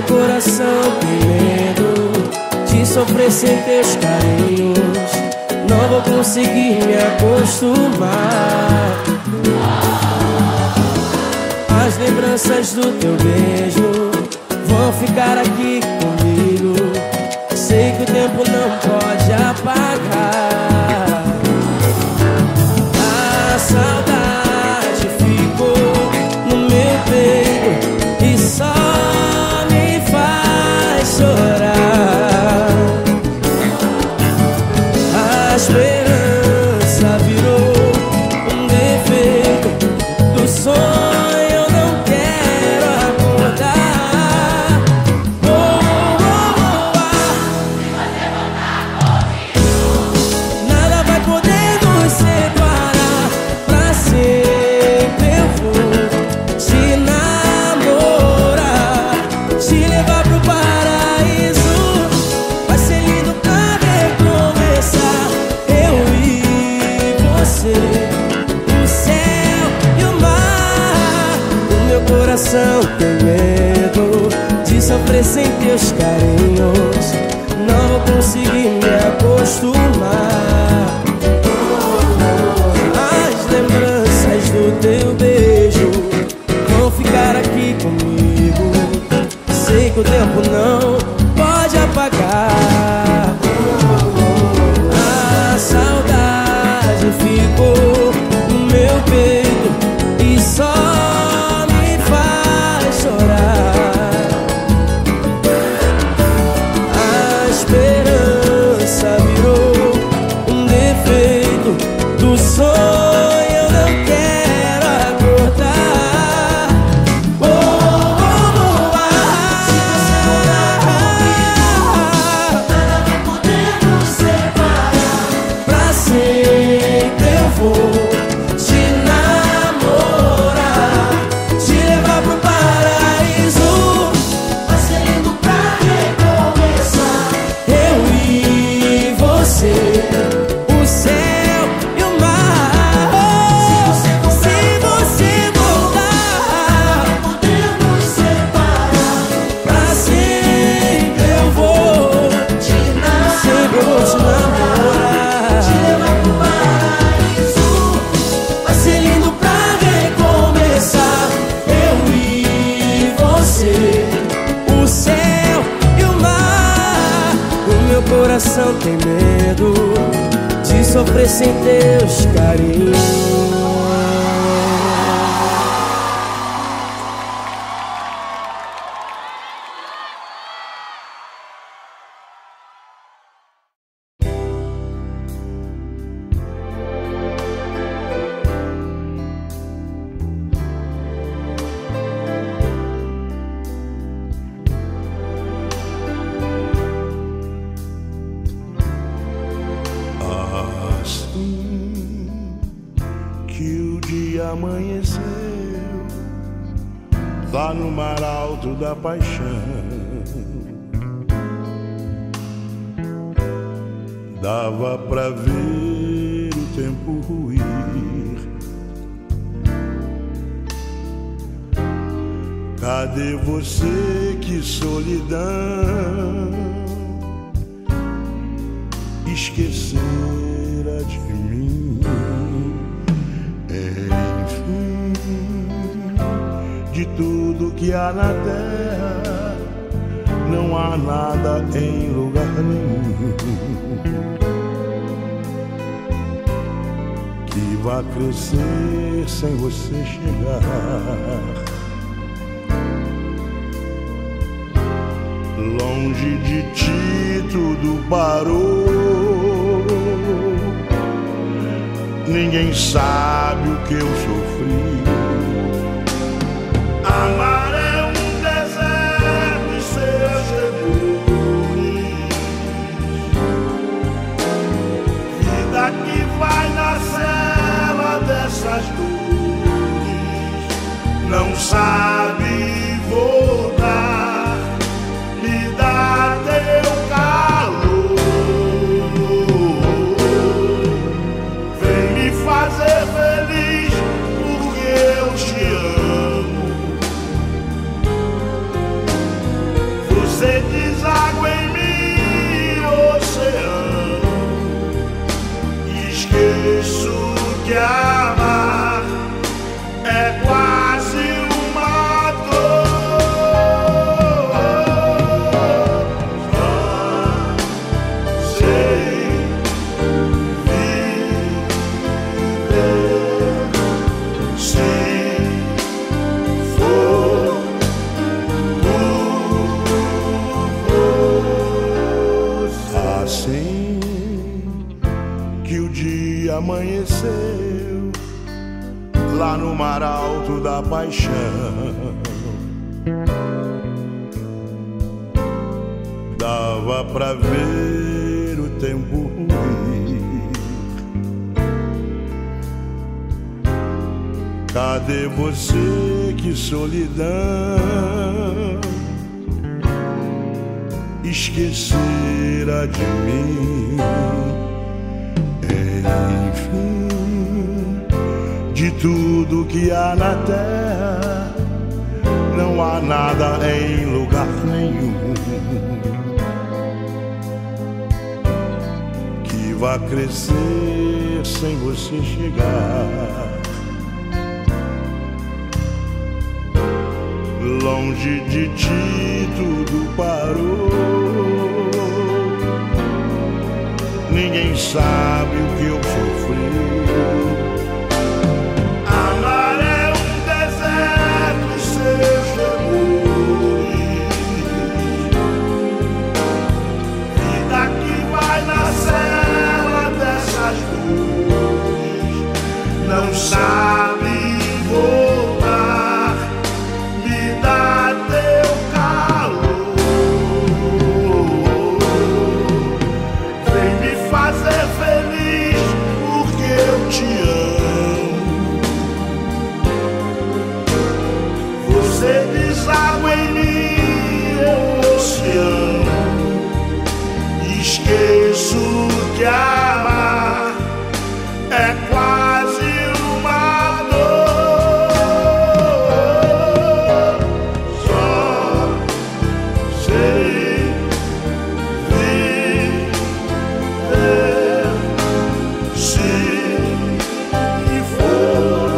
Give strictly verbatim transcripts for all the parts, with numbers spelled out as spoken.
meu coração tem medo de sofrer sem teus carinhos. Não vou conseguir me acostumar. As lembranças do teu beijo vão ficar aqui comigo. Sei que o tempo não pode apagar. A saudade ficou no meu peito e só me faz chorar. A esperança virou um defeito do sonho, eu não quero acordar. Oh, oh, oh, oh. Nada vai poder nos separar. Pra sempre eu vou te namorar, te levar pro paraíso. Vai ser lindo pra recomeçar. Eu e você, o céu e o mar. O meu coração tem medo de sofrer sem teus carinhos. Não vou conseguir me acostumar. As lembranças do teu beijo vão ficar aqui comigo. Sei que o tempo não pode apagar. A saudade ficou no meu peito e só me faz chorar. A esperança virou um defeito do sonho, eu não quero acordar. Oh, oh, oh, ah. Nada vai poder nos separar. Pra sempre eu vou te namorar, te levar pro paraíso. Vai ser lindo pra recomeçar. Eu e você, o céu e o mar. Se você voltar, podemos separar. Pra sempre eu vou te namorar, sempre eu vou te namorar, te levar pro paraíso. Vai ser lindo pra recomeçar. Eu e você, o céu e o mar. O meu coração tem medo de sofrer sem teus carinhos. Assim que o dia amanheceu, lá no mar alto da paixão, dava pra ver o tempo ruir. Cadê você, que solidão esquecera de mim? Enfim, de tudo que há na terra, não há nada em lugar nenhum que vá crescer sem você chegar. Longe de ti tudo parou, ninguém sabe o que eu sofri. Amar é um deserto e seus temores, vida que vai na cela dessas dores, não sabe voltar. Me dá teu calor, vem me fazer feliz por lá no mar alto da paixão. Dava pra ver o tempo ruir. Cadê você, que solidão? Esquecera de mim. Enfim, de tudo que há na terra, não há nada em lugar nenhum que vá crescer sem você chegar. Longe de ti tudo parou. Ninguém sabe o que eu sofri. Amar é um deserto e seus amores. Vida que vai na cela dessas dores. Não sabe voltar. Me dá teu calor. Vem me fazer feliz, porque eu te amo. Você deságua em mim, eu oceano. Esqueço que amar é quase uma dor. Só sei viver se for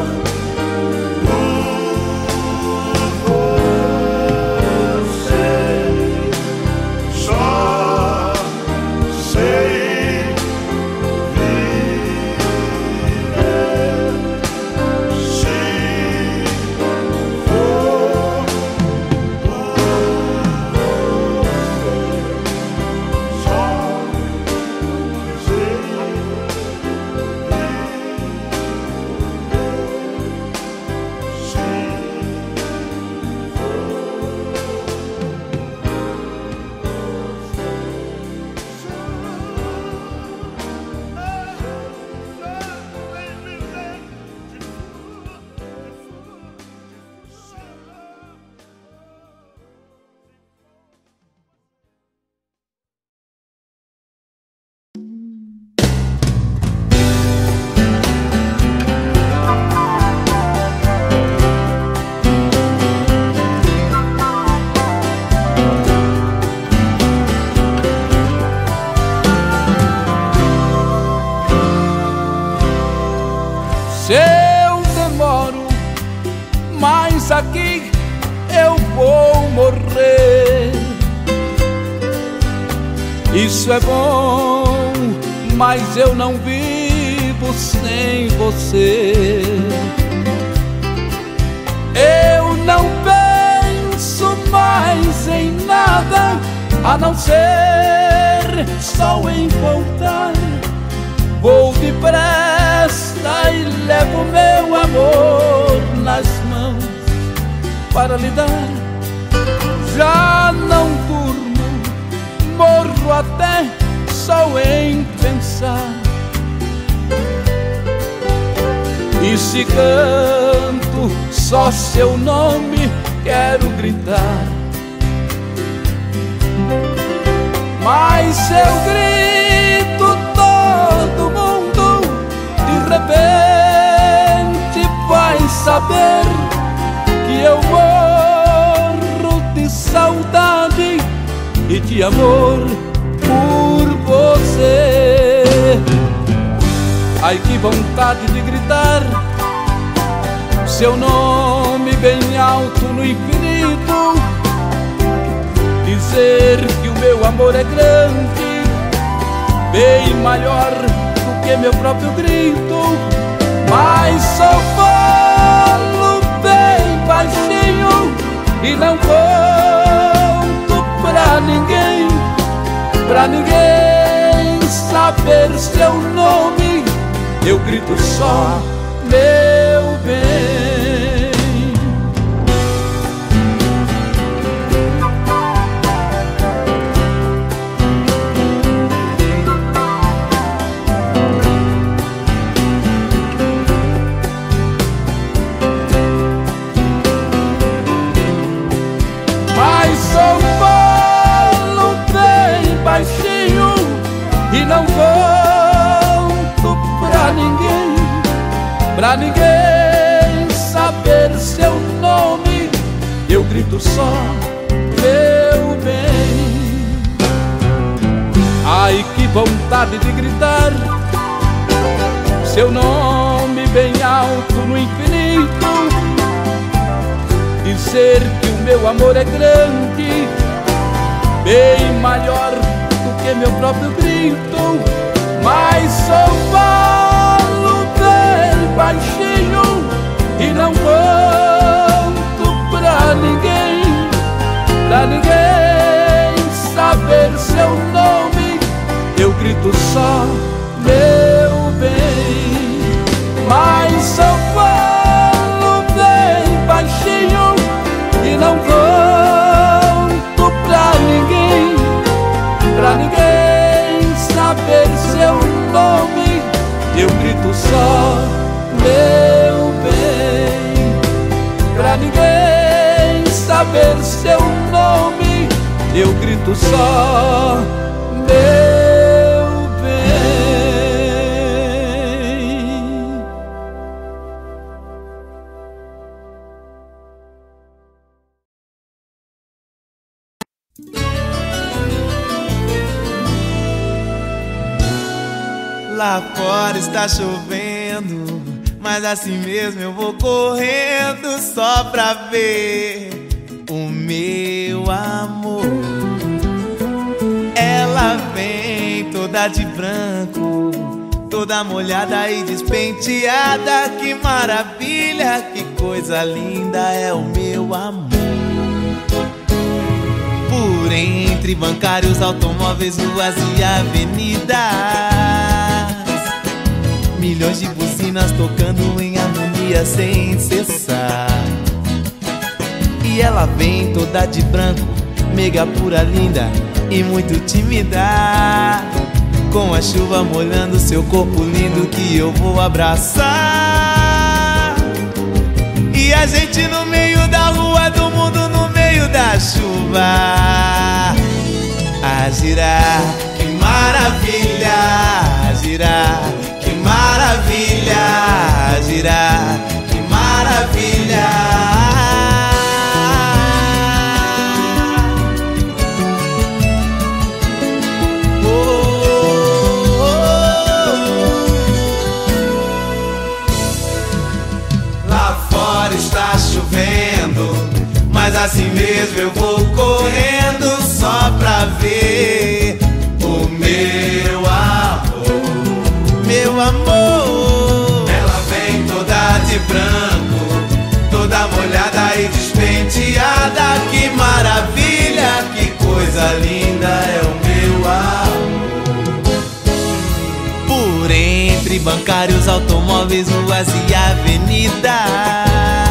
por você. Só sei viver se for por você. Só sei Se eu demoro, mas aqui eu vou morrer. Isso é bom, mas eu não vivo sem você. Eu não penso mais em nada, a não ser só em voltar. Vou depressa e levo meu amor nas mãos para lhe dar. Já não durmo, morro até só em pensar. E se canto só seu nome, quero gritar. Mas eu grito, todo mundo de repente vai saber que eu morro de saudade e de amor por você. Ai, que vontade de gritar seu nome bem alto no infinito, dizer que o meu amor é grande, bem maior do que meu próprio grito. Mas só falo bem baixinho e não conto pra ninguém, pra ninguém saber seu nome. Eu grito só, meu bem. São Paulo bem baixinho e não conto pra ninguém, pra ninguém saber seu nome. Eu grito só, meu bem. Ai, que vontade de gritar seu nome bem alto no infinito, dizer que o meu amor é grande, bem maior do que meu próprio grito. Mas São Paulo bem baixinho e não conto pra ninguém, pra ninguém saber seu nome. Eu grito só, meu bem. Mas São Paulo bem baixinho e não conto pra ninguém, pra ninguém saber seu nome. Eu grito só, meu bem. Pra ninguém saber seu nome, eu grito só, meu bem. Lá fora está chovendo, mas assim mesmo eu vou correndo só pra ver o meu amor. Ela vem toda de branco, toda molhada e despenteada. Que maravilha, que coisa linda é o meu amor. Por entre bancários, automóveis, ruas e avenidas, milhões de buzinas tocando em harmonia sem cessar. E ela vem toda de branco, mega pura, linda e muito tímida, com a chuva molhando seu corpo lindo que eu vou abraçar. E a gente no meio da rua do mundo, no meio da chuva, a girar, que maravilha, a girar, que maravilha, a girar, que maravilha. Oh, oh, oh. Lá fora está chovendo, mas assim mesmo eu vou correndo só pra ver o meu amor, meu amor. Ela vem toda de branco, toda molhada e despenteada. Que maravilha, que coisa linda é o meu amor. Por entre bancários, automóveis, ruas e avenidas,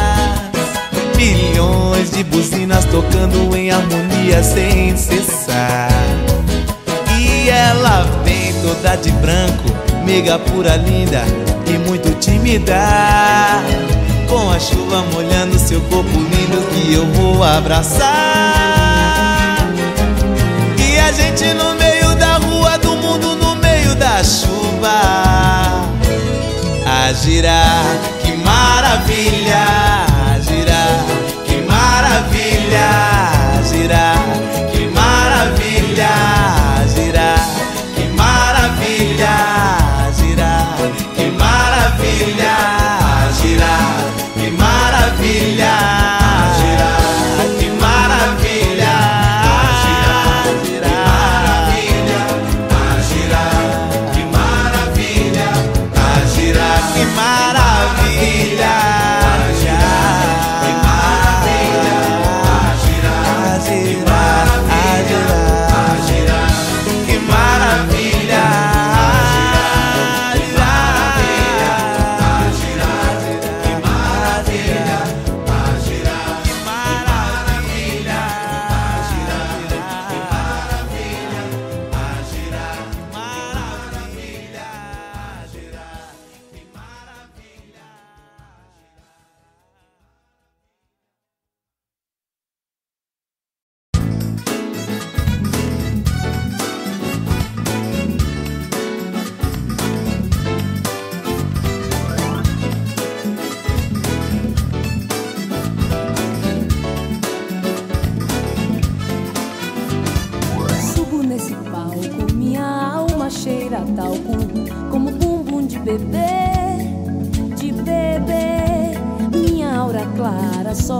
milhões de buzinas tocando em harmonia sem cessar. E ela vem toda de branco, mega pura, linda e muito tímida, com a chuva molhando seu corpo lindo que eu vou abraçar. E a gente no meio da rua do mundo, no meio da chuva, a girar, que maravilha, a girar, que maravilha, a girar, que maravilha, a girar, que maravilha, a girar, que maravilha, a girar, que maravilha, a girar, que maravilha, a girar, que maravilha, a girar, que maravilha, a girar, que maravilha, a girar.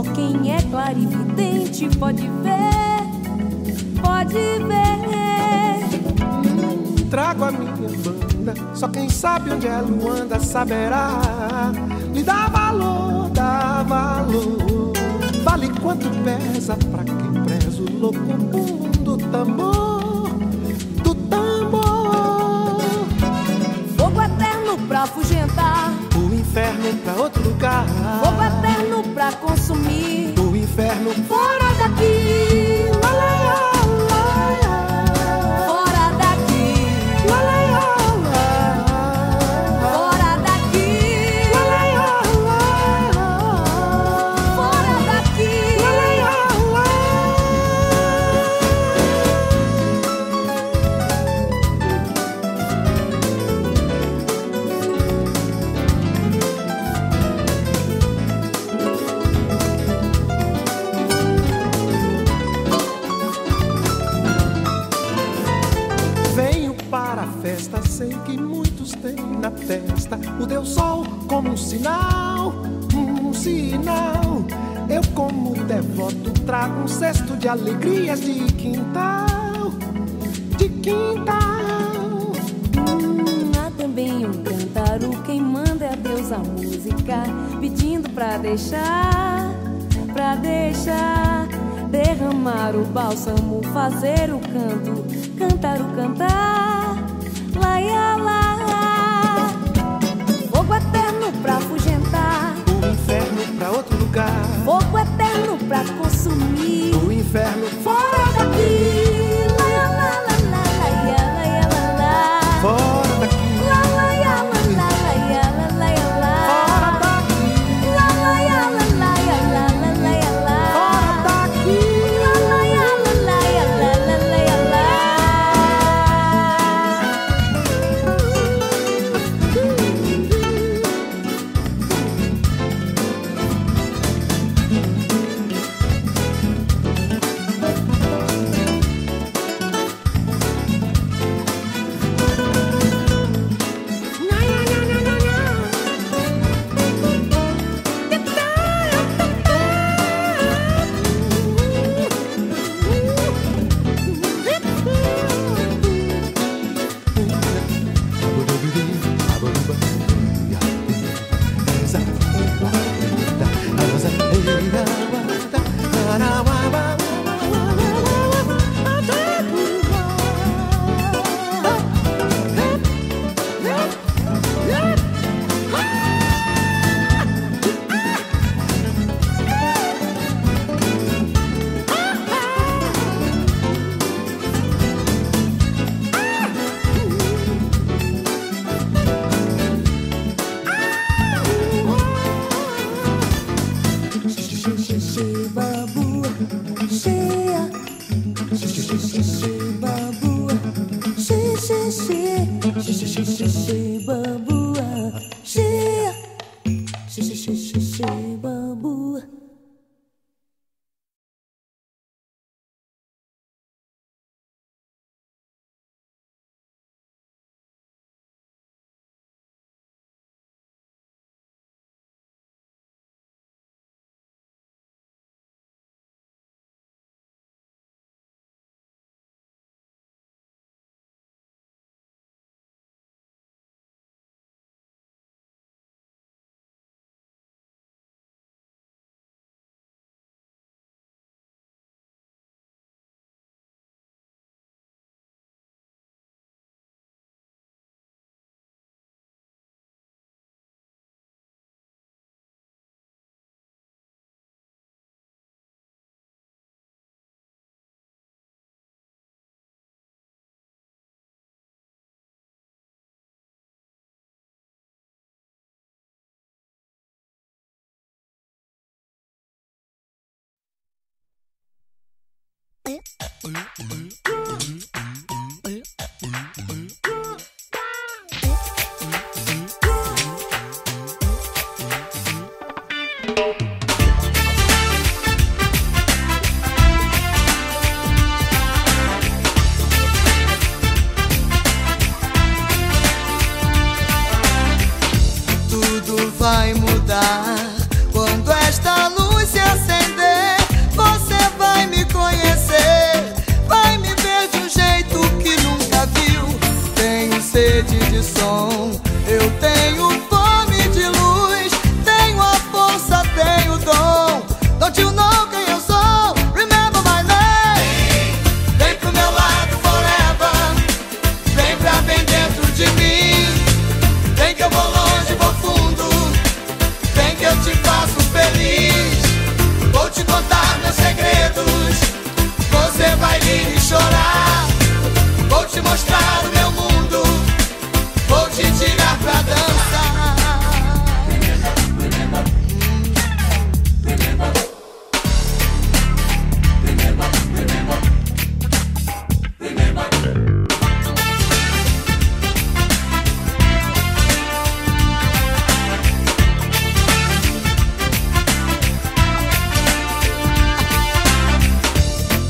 Só quem é clarividente pode ver, pode ver. Trago a minha banda, só quem sabe onde é Luanda saberá. Lhe dá valor, dá valor. Vale quanto pesa pra quem preza o louco mundo do tambor, do tambor. Fogo eterno pra afugentar, O inferno pra outro lugar. fogo eterno pra consumir, O inferno fora daqui, lá, lá, lá, lá. fora daqui, Lá, lá, lá, lá. fora daqui, Lá, lá, lá, lá. fora daqui. Lá, lá, lá, lá. Venho para a festa, sei que muitos têm na testa o Deus Sol como um sinal, um sinal. Eu como devoto trago um cesto de alegrias de quintal, de quintal. Hum, há também um cântaro, quem manda é Deus a música, pedindo pra deixar, pra deixar derramar o bálsamo, fazer o canto, cantar o cantar, lá, ia, lá. Fogo eterno pra afugentar, O inferno pra outro lugar. fogo eterno pra consumir, O inferno fora daqui, lá, ia, lá, lá, lá, lá, ia, lá, ia, lá, lá. fora daqui. La la ya la la la ya la la ya la. Fora daqui. La la ya la la ya la la la ya la. Fora daqui. La la ya la la ya la la la ya la. Tudo vai mudar quando esta luz se acender.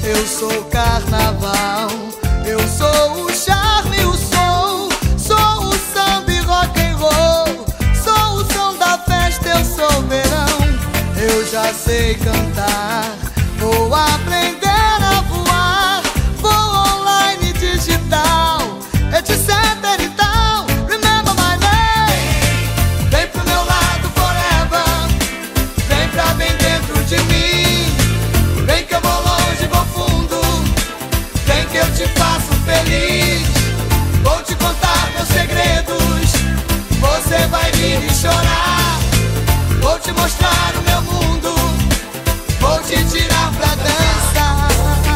Eu sou carnaval, eu sou o charme, o som. Sou o samba e rock and roll. Sou o som da festa, eu sou o verão. Eu já sei cantar, vou aprender a voar. Vou online, digital, etc e tal. Remember my name. Vem pro meu lado forever. Vem pra bem dentro de mim. Vem que eu vou longe, vou fundo. Vem que eu te faço feliz. Vou te contar meus segredos. Você vai rir e chorar. Vou te mostrar o meu mundo. Vou te tirar pra dançar.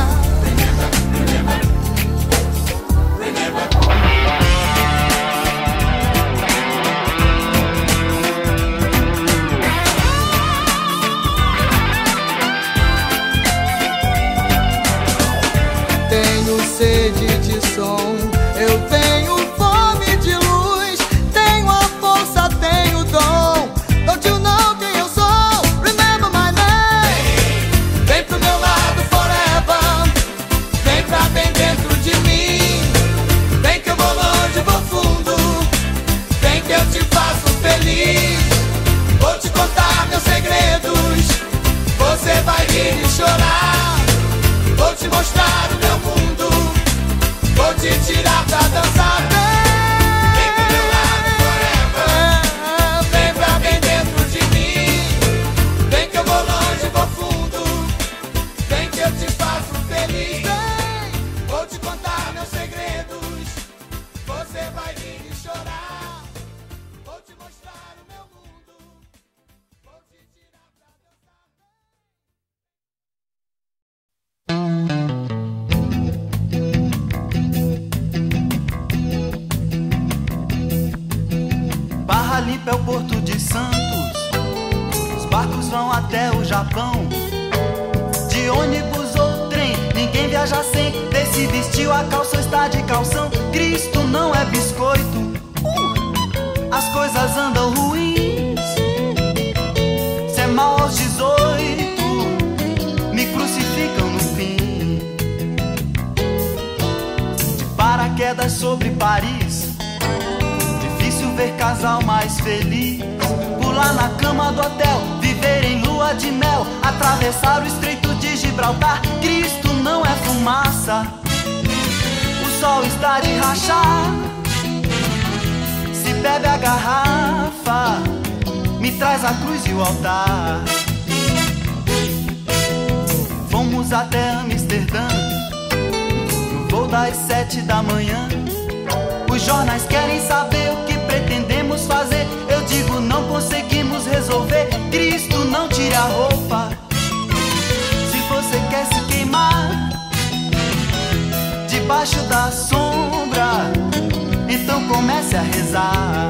Tenho sede de som, eu tenho fome de luz. Tenho a força, tenho o dom. Don't you know quem eu sou? Remember my name. Vem pro meu lado forever. Vem pra bem dentro de mim. Vem que eu vou longe, vou fundo. Vem que eu te faço feliz. Vou te contar meus segredos. Você vai rir e chorar. Vou te mostrar o meu mundo. Vou te tirar pra dançar. Vem pro meu lado forever. Vem pra bem dentro de mim. Vem que eu vou longe, vou fundo. Vem que eu te faço feliz. Vem, vou te contar meus segredos. Você vai rir e chorar. Vou te mostrar o meu mundo. Vou te tirar pra dançar. Barra Limpa é o porto de Santos. Os barcos vão até o Japão. De ônibus ou trem, ninguém viaja sem. Desse vestiu a calça está de calção. Cristo não é biscoito. uh, As coisas andam ruins. Se é mal aos dezoito, me crucificam no fim. De paraquedas sobre Paris, difícil ver casal mais feliz. Pular na cama do hotel, viver em lua de mel, atravessar o estreito de Gibraltar. Cristo não é fumaça, o sol está de rachar. Se bebe a garrafa, me traz a cruz e o altar. Fomos até Amsterdã, no voo das sete da manhã. Os jornais querem saber o que pretendemos fazer. Eu digo, não conseguimos resolver. Cristo, não tire a roupa. Se você quer se queimar debaixo da sombra, então comece a rezar.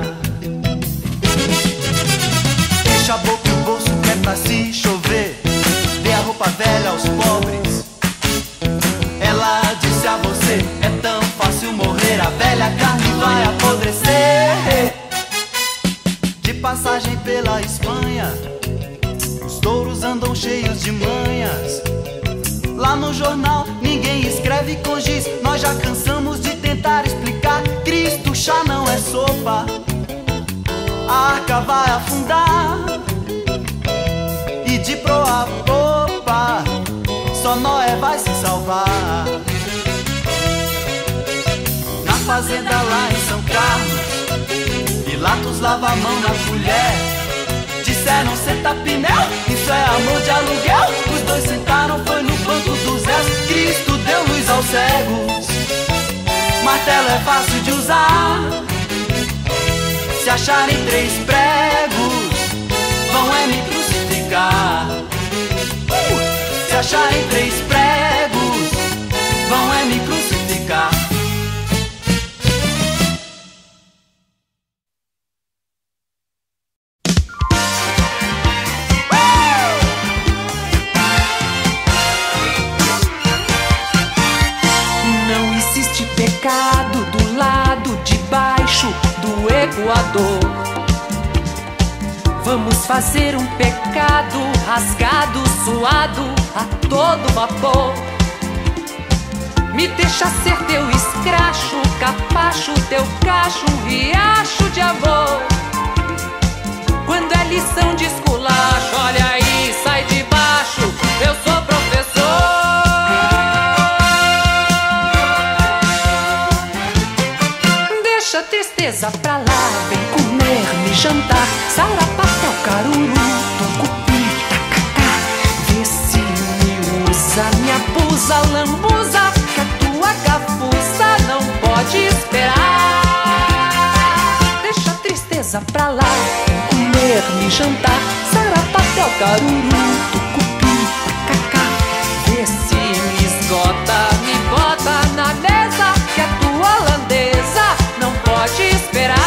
Fecha a boca e o bolso que é pra se chover. Dê a roupa velha aos pobres. Ela disse a você, é tão fácil morrer. A velha carne vai apodrecer. De passagem pela Espanha, os touros andam cheios de manhas. Lá no jornal ninguém escreve com giz. Nós já cansamos de tentar explicar. Cristo, chá não é sopa. A arca vai afundar. E de proa a popa, só Noé vai se salvar. Na fazenda lá em São Carlos, Pilatos lava a mão na colher. Disseram, senta pneu, isso é amor de aluguel. Os dois sentaram, foi no banco dos réus. Cristo deu luz aos cegos. Martelo é fácil de usar. Se acharem três pregos, vão é me crucificar. uh! Se acharem três pregos, vão é me crucificar. Equador. Vamos fazer um pecado rasgado, suado a todo vapor. Me deixa ser teu escracho, capacho, teu cacho, um riacho de amor. Quando é lição de esculacho, olha aí, sai de baixo, eu sou professor. Deixa a tristeza pra lá, vem comer, me jantar, sarapatel, caruru, tucupi, tacacá. Vê se me usa, me abusa, lambuza, que a tua gafuça não pode esperar. Deixa a tristeza pra lá, vem comer, me jantar, sarapatel, caruru, tucupi, tacacá. Vê se me esgota, me bota na mesa, que a tua holandesa não pode esperar.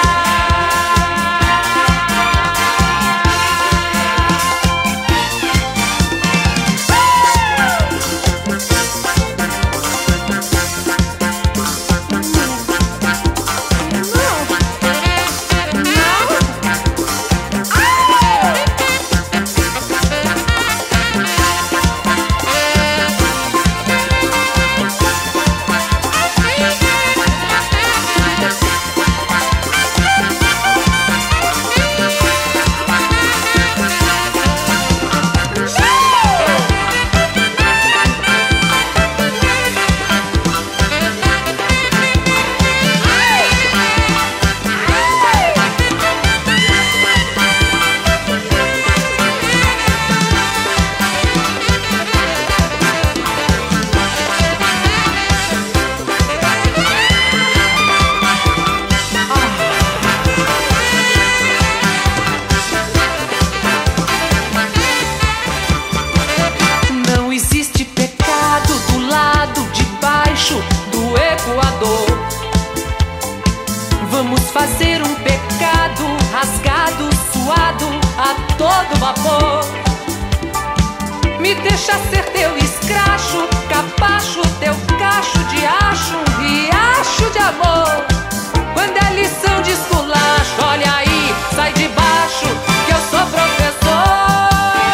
Vamos fazer um pecado rasgado, suado a todo vapor. Me deixa ser teu escracho, capacho, teu cacho de acho, um riacho de amor. Quando é lição de esculacho, olha aí, sai de baixo, que eu sou professor.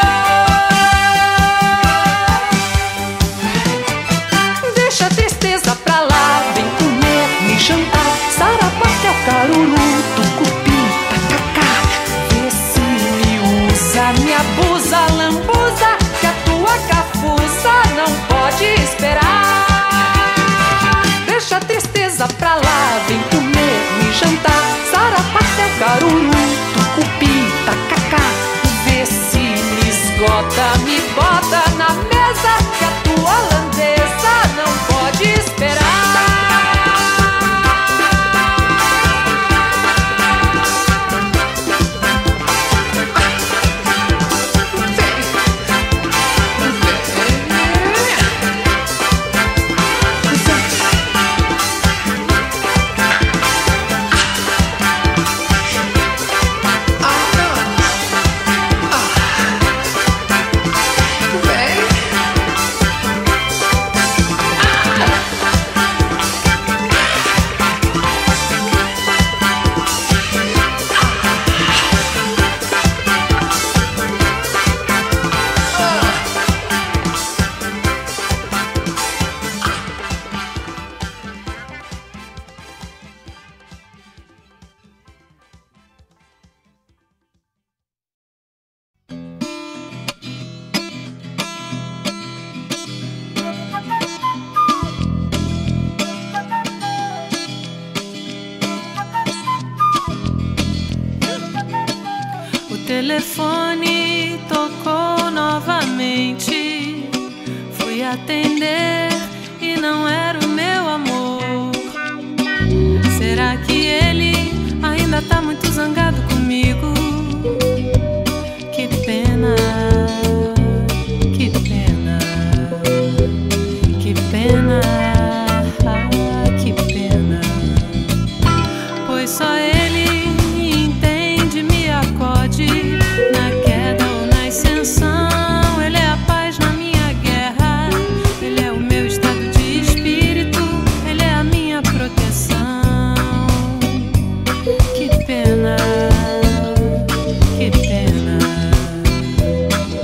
Deixa a tristeza pra lá, vem comer, me jantar, sarapatel, caruru, tucupi, tacacá. Vê se me usa, me abusa, lambuza, que a tua cafuça não pode esperar. Deixa a tristeza pra lá, vem comer, me jantar, sarapatel, caruru, tucupi, tacacá. Vê se me esgota, me bota na mesa, que a tua holandesa não pode esperar. O telefone tocou novamente. Fui atender e não era o meu amor. Será que ele ainda tá muito zangado comigo? Que pena, que pena, que pena, ah, que pena. Pois só ele entende, me acode na queda ou na ascensão. Ele é a paz na minha guerra, ele é o meu estado de espírito, ele é a minha proteção. Que pena, que pena.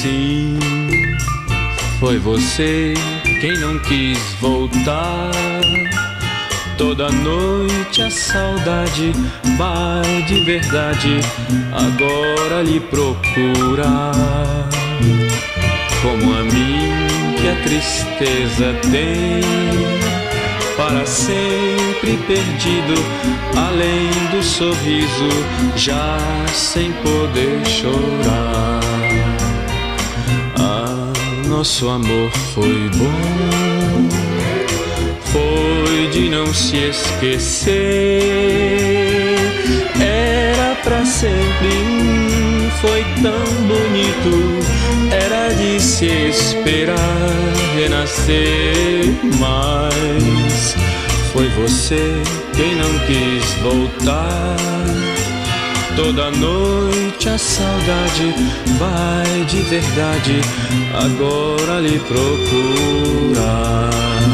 Sim, foi você quem não quis voltar. Toda noite a saudade vai de verdade agora lhe procurar. Como a mim que a tristeza tem, para sempre perdido, além do sorriso, já sem poder chorar. Ah, nosso amor foi bom, foi de não se esquecer. Era pra sempre, foi tão bonito, era de se esperar renascer. Mas foi você quem não quis voltar. Toda noite a saudade vai de verdade agora lhe procurar.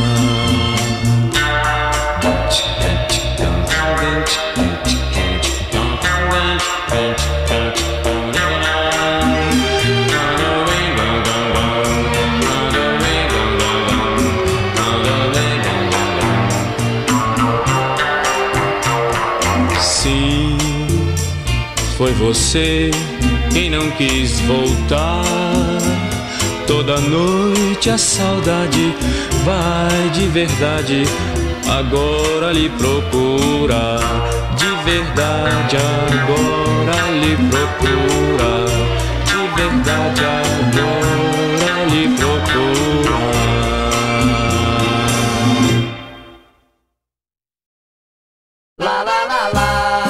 Sim, foi você quem não quis voltar. Toda noite a saudade vai de verdade agora lhe procurar. De verdade agora lhe procurar. De verdade agora lhe procurar. La la la la.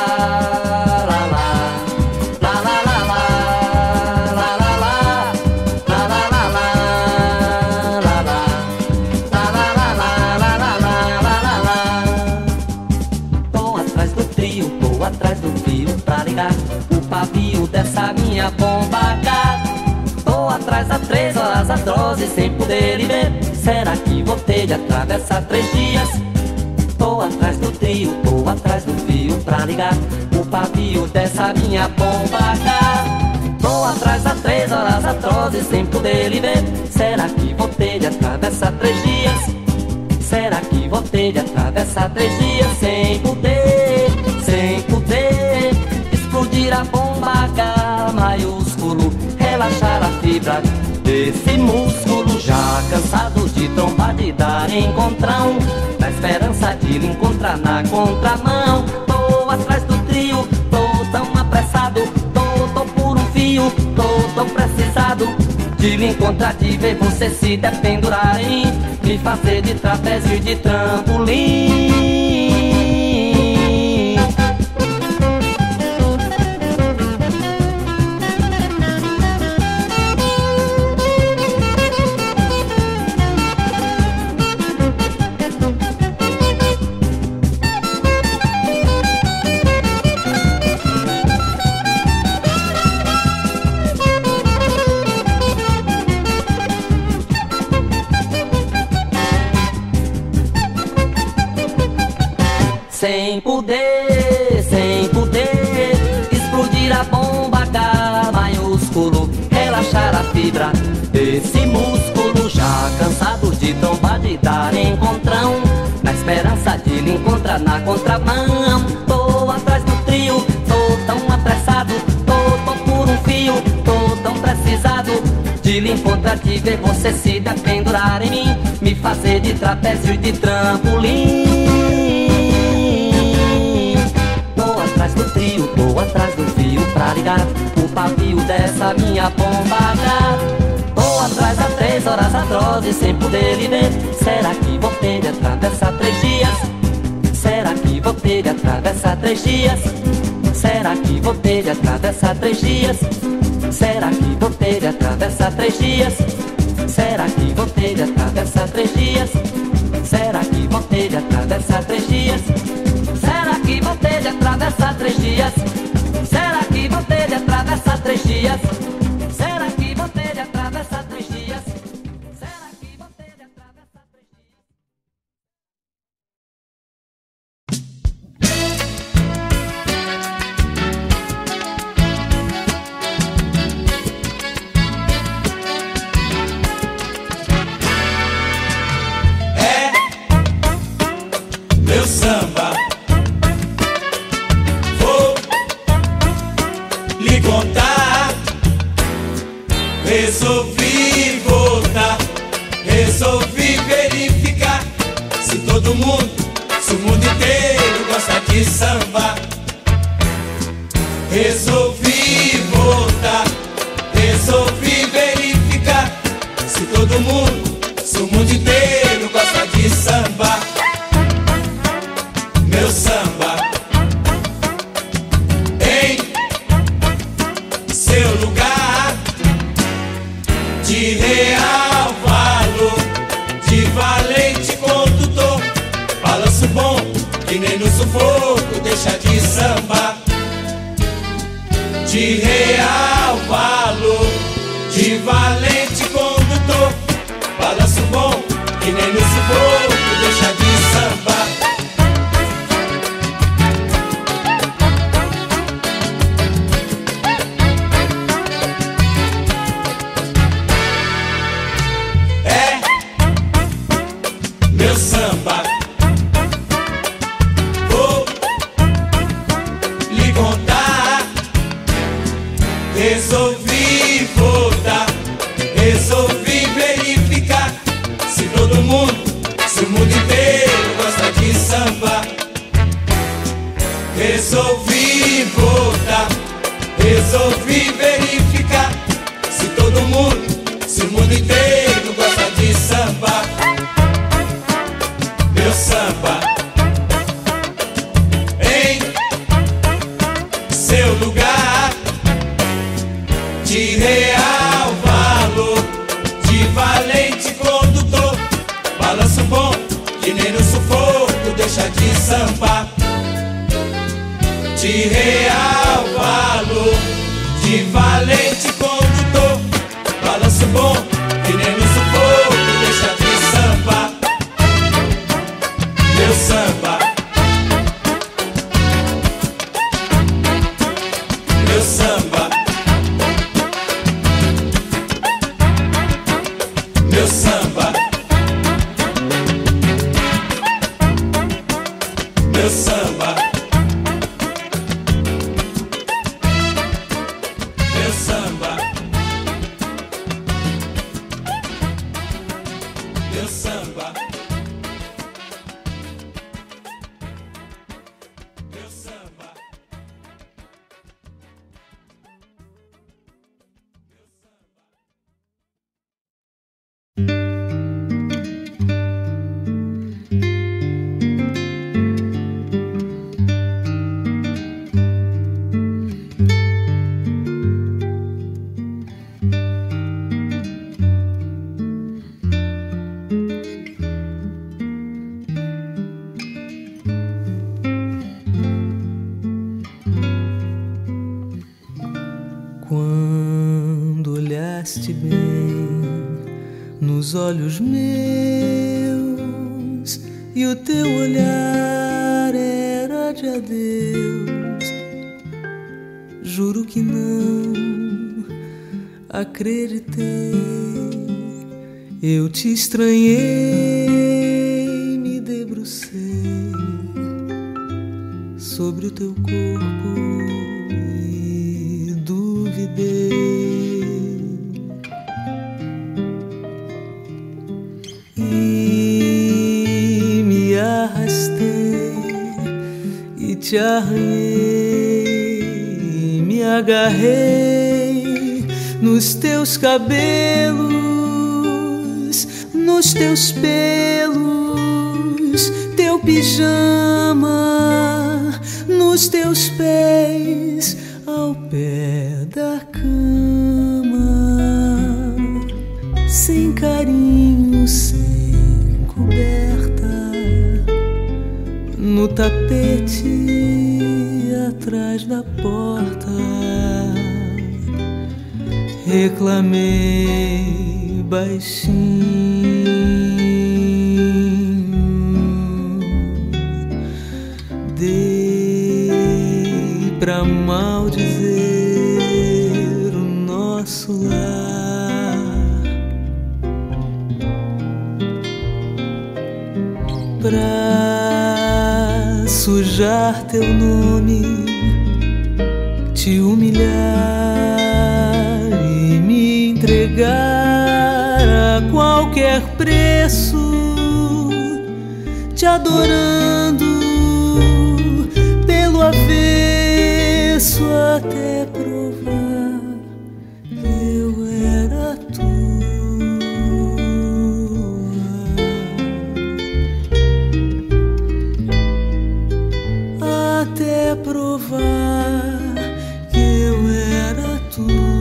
O pavio dessa minha bomba H. Tô atrás há três horas atrozes sem poder lhe ver. Será que vou ter de atravessar três dias? Tô atrás do trio, tô atrás do fio pra ligar o pavio dessa minha bomba H. Tô atrás há três horas atrozes sem poder lhe ver. Será que vou ter de atravessar três dias? Será que vou ter de atravessar três dias sem poder, sem poder explodir a bomba H maiúsculo, relaxar a fibra desse músculo. Já cansado de trombar, de dar encontrão, na esperança de lhe encontrar na contramão. Tô atrás do trio, tô tão apressado, tô, tô por um fio, tô tão precisado de lhe encontrar, de ver você se dependurar em mim, me fazer de trapézio e de trampolim. Sem poder, sem poder explodir a bomba H maiúsculo, relaxar a fibra desse músculo. Já cansado de trombar, de dar encontrão, na esperança de lhe encontrar na contramão. Tô atrás do trio, tô tão apressado, tô, tô por um fio, tô tão precisado de lhe encontrar, de ver você se dependurar em mim, me fazer de trapézio e de trampolim. Atrás do trio, tô atrás do fio pra ligar o pavio dessa minha bomba H. Tô atrás há três horas atrozes sem poder lhe ver. Será que vou ter de atravessar três dias? Será que vou ter de atravessar três dias? Será que vou ter de atravessar três dias? Será que vou ter de atravessar três dias? Será que vou ter de atravessar três dias? Será que vou ter de atravessar três dias? Será que vou ter de atravessar três dias? Será que vou ter de atravessar três dias? Será que vou ter de atravessar três dias? Será que vou ter de atravessar três dias? Resolvi voltar, resolvi verificar se todo mundo, se o mundo inteiro gosta de samba. Resolvi voltar, resolvi verificar se todo mundo, se o mundo inteiro gosta de samba. Meu samba em seu lugar de real valor, de valente condutor, balanço bom que nem no sufoco deixa de samba. De real valor, de valente condutor, balanço bom que nem no sufoco deixa de samba. É meu samba, vou lhe contar. Resolvi voltar, resolvi verificar se todo mundo, se o mundo inteiro gosta de samba. Resolvi voltar, resolvi verificar se todo mundo, se o mundo inteiro gosta de samba. Meu samba em seu lugar de real valor, de valente condutor, balanço bom que nem no sufoco deixa de samba. De real valor, de valente condutor, balanço bom que nem no sufoco deixa de samba. Meu samba, meu samba, meu samba, meu samba, meu samba, meu samba, meu samba. Quando olhaste bem nos olhos meus e o teu olhar era de adeus, juro que não acreditei. Eu te estranhei, me debrucei sobre o teu corpo e duvidei. E me arrastei e te arranhei, me agarrei nos teus cabelos, nos teus pelos, teu pijama, nos teus pés, ao pé da cama, sem carinho, sem coberta, no tapete atrás da porta. Reclamei baixinho, dei pra maldizer o nosso lar, pra sujar teu nome, te humilhar e me entregar qualquer preço, te adorando pelo avesso até provar que eu era tua, até provar que eu era tua.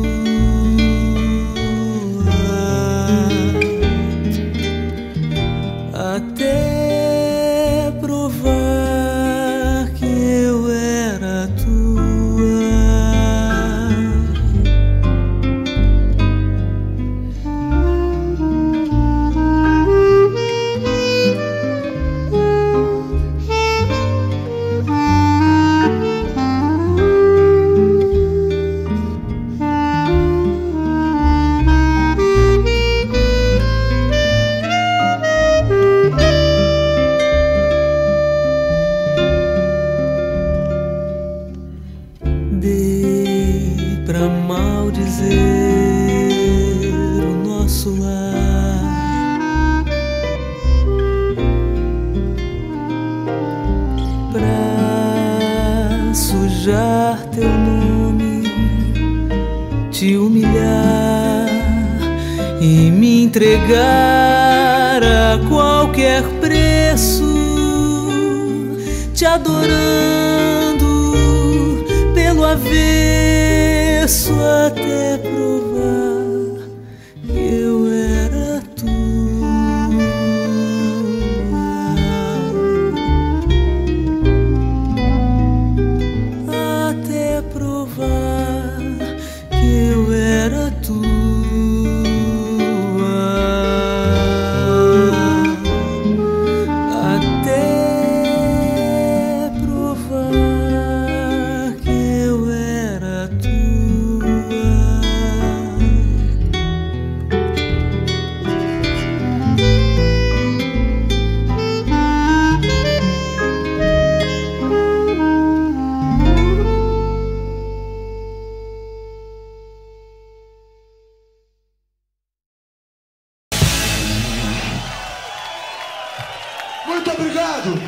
Até provar que eu era tua. Dei pra maldizer o nosso lar, pra sujar teu nome, te humilhar e me entregar a qualquer preço, te adorando pelo avesso até provar que eu era tua, até provar que eu era tua. Muito obrigado!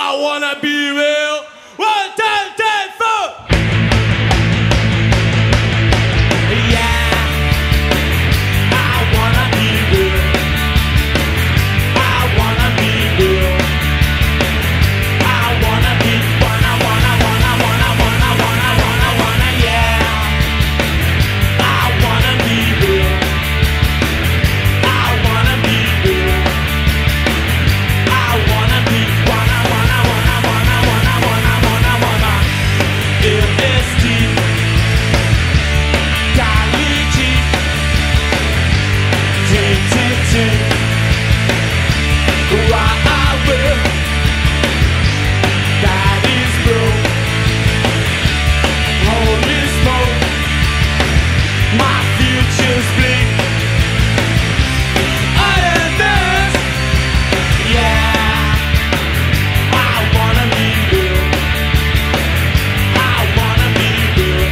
I wanna be real. One, two, three, four. Yeah, I wanna be real. I wanna be real. I wanna be, wanna, wanna, wanna, wanna, wanna, wanna, wanna, wanna, yeah. I wanna be real. I wanna be real. I wanna be, wanna, wanna, wanna, wanna, wanna, wanna, wanna, wanna. L S D, Khalid, T T T, Huawei, that is blue. Holy smoke, my future's bleak. I am this, yeah. I wanna be real. I wanna be real.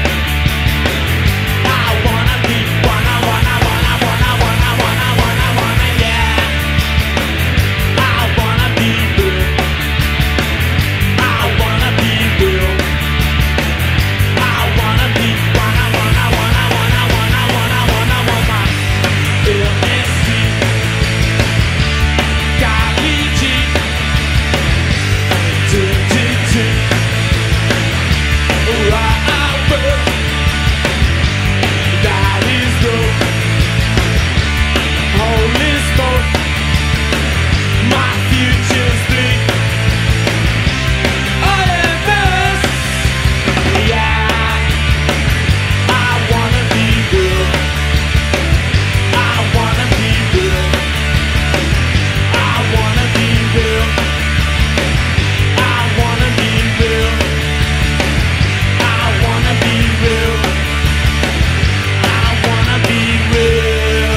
I wanna be, wanna, wanna, wanna, wanna, wanna, wanna, wanna, wanna, yeah. I wanna be real. I wanna be real. I wanna be, wanna, wanna, wanna, wanna, wanna, wanna, wanna, wanna. L S D, Khalid, T T T, Huawei, that is dope. Holy smoke, my future's bleak. I am this, yeah. I wanna be real. I wanna be real. I wanna be real. I wanna be real. I wanna be real. I wanna be real.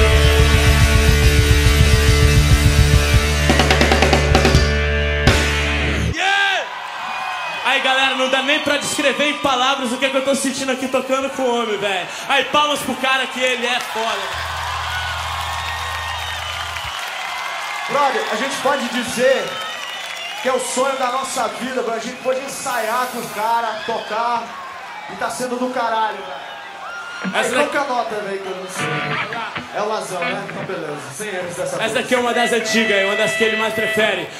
Yeah! Aí galera, não dá nem pra descrever em palavras o que, é que eu tô sentindo aqui tocando com o homem, velho. Aí palmas pro cara que ele é foda. Brother, a gente pode dizer que é o sonho da nossa vida, bro. A gente pode ensaiar com os caras, tocar e tá sendo do caralho, velho. Mas qual que é a nota, velho, que eu não sei? É o Lazão, né? Então beleza, sem erros dessa vez. Essa aqui é uma das antigas, uma das que ele mais prefere.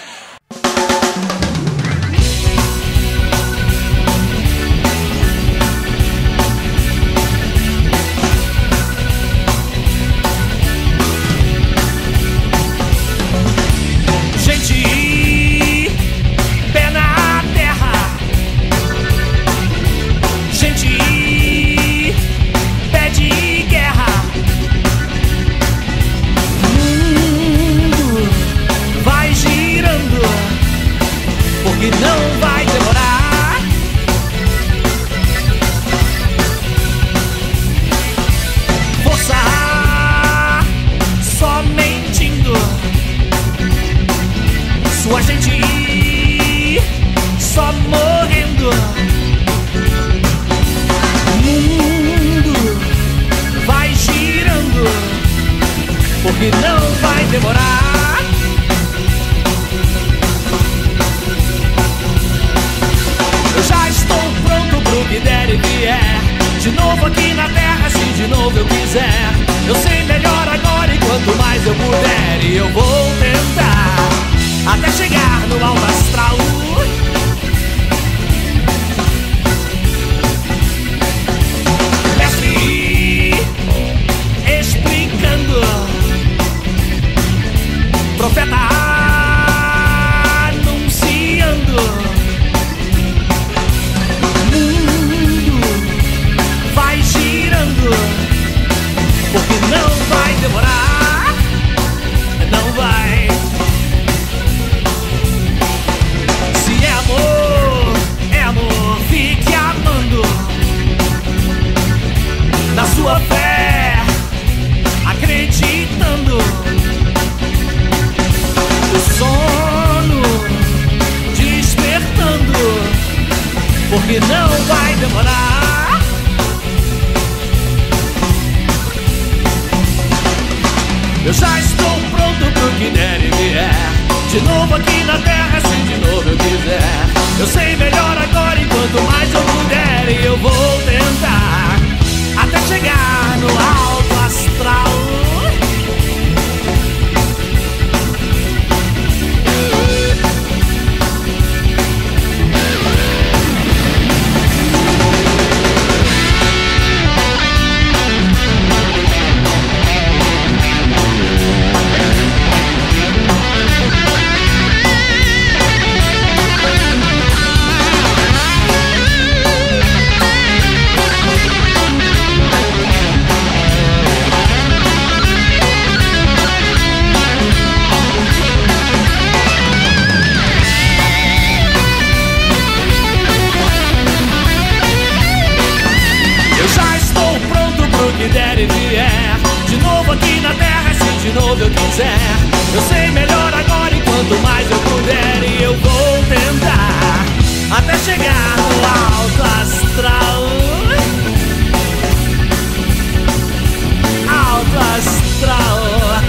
Gente, pé na terra. Gente, pé de guerra. Mundo vai girando, porque não vai demorar. Força só mentindo. Sua gente só morrendo. Mundo vai girando, porque não vai demorar. Eu já estou pronto pro que der e vier. De novo aqui na terra, se de novo eu quiser. Eu sei melhor agora e quanto mais eu puder. E eu vou tentar até chegar no alto astral. Mestre explicando, profeta anunciando. Mundo vai girando, porque não vai demorar. Não vai. Se é amor, é amor, fique amando. Na sua fé, acreditando. O sono despertando, porque não vai demorar. Eu já estou pronto pro que der e vier. De novo aqui na terra, assim de novo novo eu quiser. Eu sei melhor agora, enquanto mais eu puder, e eu vou tentar até chegar no alto astral. Que der e vier, de novo aqui na terra, se de novo eu quiser. Eu sei melhor agora, enquanto mais eu puder, e eu vou tentar até chegar no alto astral. Alto astral.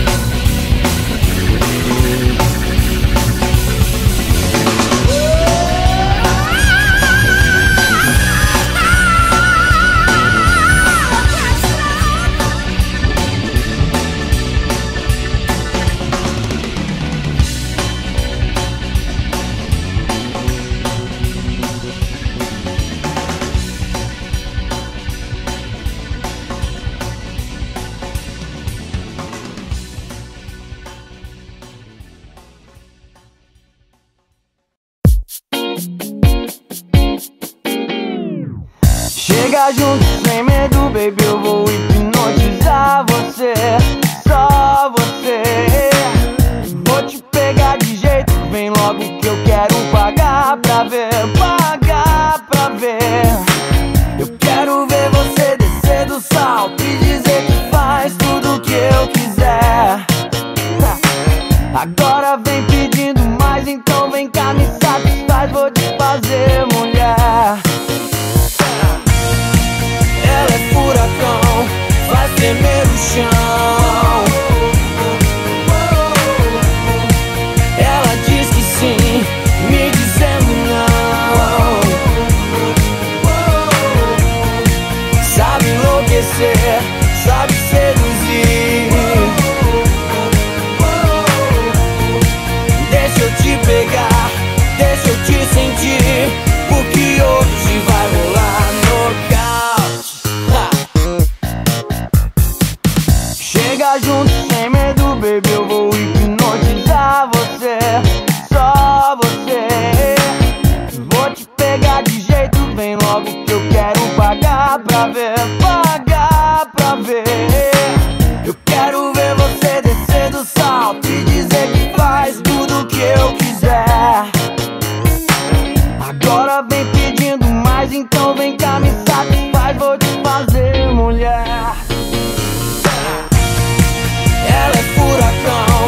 Chega junto sem medo, baby, eu vou hipnotizar você, só você. Vou te pegar de jeito, vem logo que eu quero pagar pra ver, pagar pra ver. Eu quero ver você descer do salto e dizer que faz tudo que eu quiser. Agora vem pedindo mais, então vem cá, me satisfaz, vou te fazer mulher. Ela é furacão, vai tremer o chão. Ela diz que sim, me dizendo não. Sabe enlouquecer, sabe seduzir. Deixa eu te pegar, deixa eu te sentir, porque hoje vai rolar nocaute. Chega junto sem medo, baby, eu vou hipnotizar você, só você. Vou te pegar de jeito, vem logo que eu quero pagar pra ver, pagar pra ver. Eu quero ver você descer do salto e dizer que faz tudo que eu quiser. Agora vem pedindo mais, então vem cá, me satisfaz, vou te fazer mulher. Ela é furacão,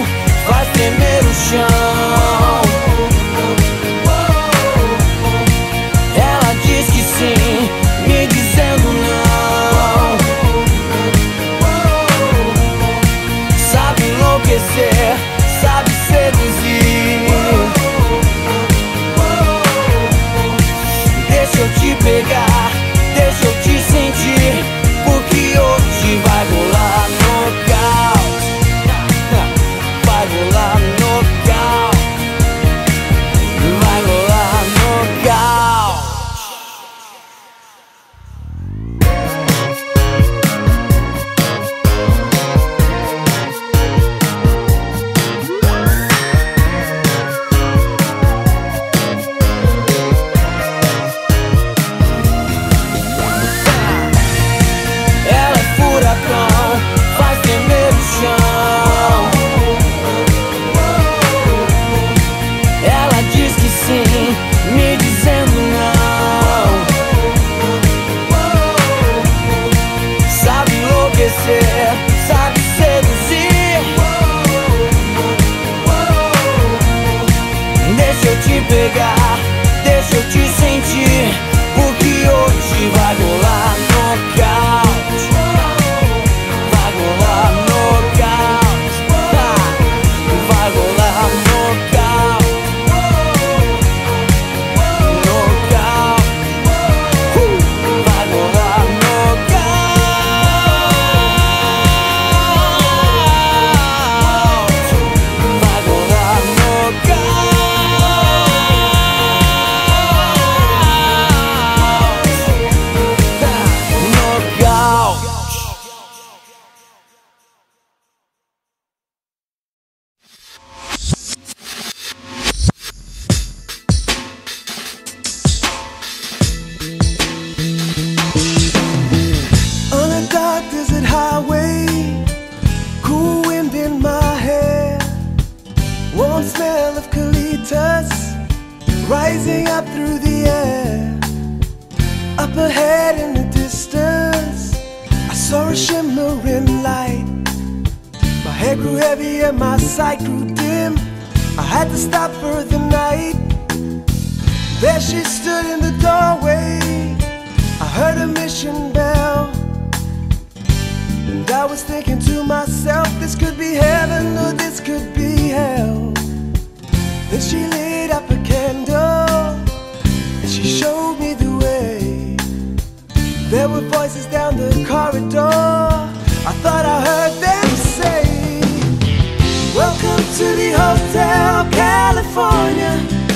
Up ahead in the distance, I saw a shimmering light. My head grew heavy and my sight grew dim. I had to stop for the night. There she stood in the doorway. I heard a mission bell, and I was thinking to myself, this could be heaven or this could be hell. Then she lit up a candle and she showed me the way. There were voices down the corridor. I thought I heard them say, welcome to the Hotel California.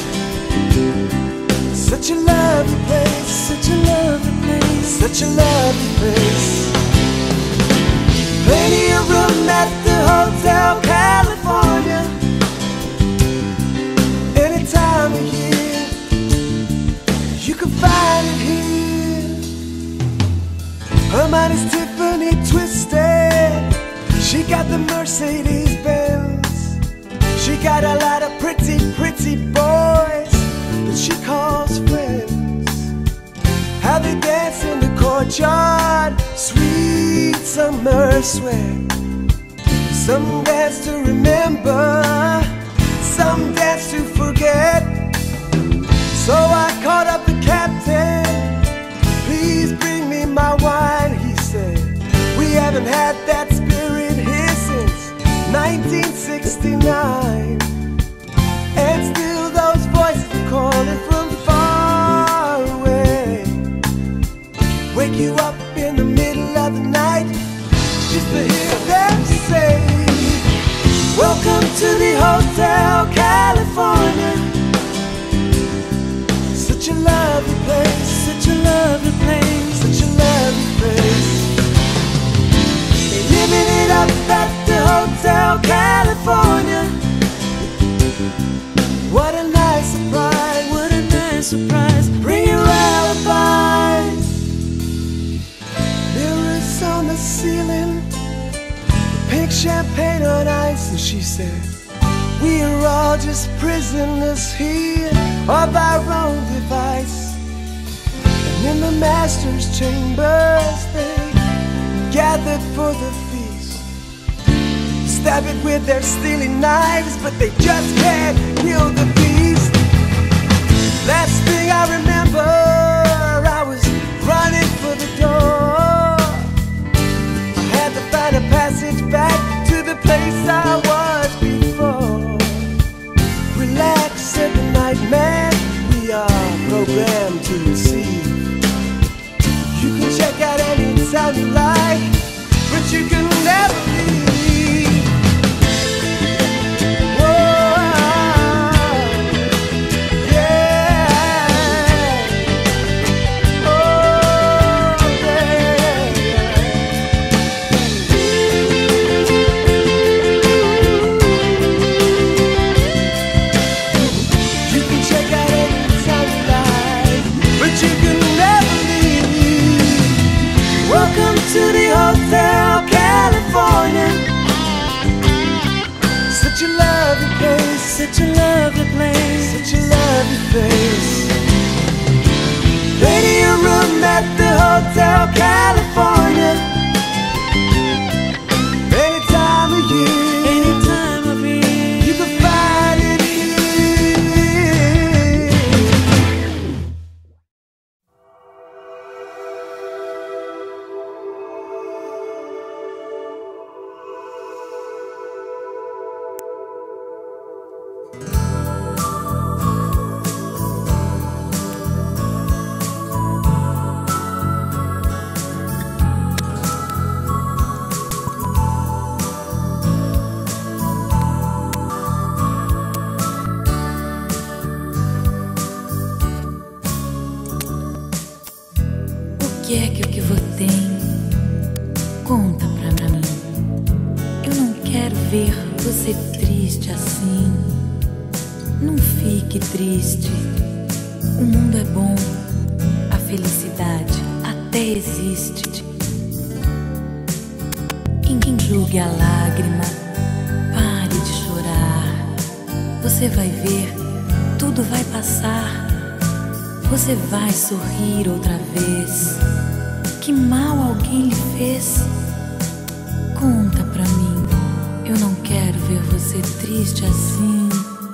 Such a lovely place, such a lovely place, such a lovely place. Plenty of room at the Hotel California. Any time of year, you can find it here. Her mind is Tiffany twisted. She got the Mercedes Benz. She got a lot of pretty, pretty boys that she calls friends. How they dance in the courtyard, sweet summer sweat. Some dance to remember, some dance to forget. So I called up the captain. Please bring me my wine, he said. We haven't had that spirit here since nineteen sixty-nine. And still those voices are calling from far away. Wake you up in the middle of the night just to hear them say, welcome to the Hotel California. Such a lovely place, such a lovely place, such a lovely place. They're living it up at the Hotel California. What a nice surprise, what a nice surprise. Bring your alibis. Mirrors on the ceiling, pink champagne on ice. And she said, we are all just prisoners here of our own device. And in the master's chambers they gathered for the feast. Stab it with their stealing knives, but they just can't kill the beast. Last thing I remember, I was running for the door. I had to find a passage back to the place I was before. Relax, said the night man, we are programmed to receive. You can check out any time you like, but you can never leave. To the Hotel California. Such a lovely place, such a lovely place, such a lovely place. Plenty of room at the Hotel California. Any time of year, any time of year, you can find it here. O que é que o que vou tem? Conta pra mim. Eu não quero ver você triste assim. Não fique triste. O mundo é bom. A felicidade até existe. Enxugue a lágrima. Pare de chorar. Você vai ver, tudo vai passar. você vai sorrir outra vez. Que mal alguém lhe fez? Conta pra mim, eu não quero ver você triste assim.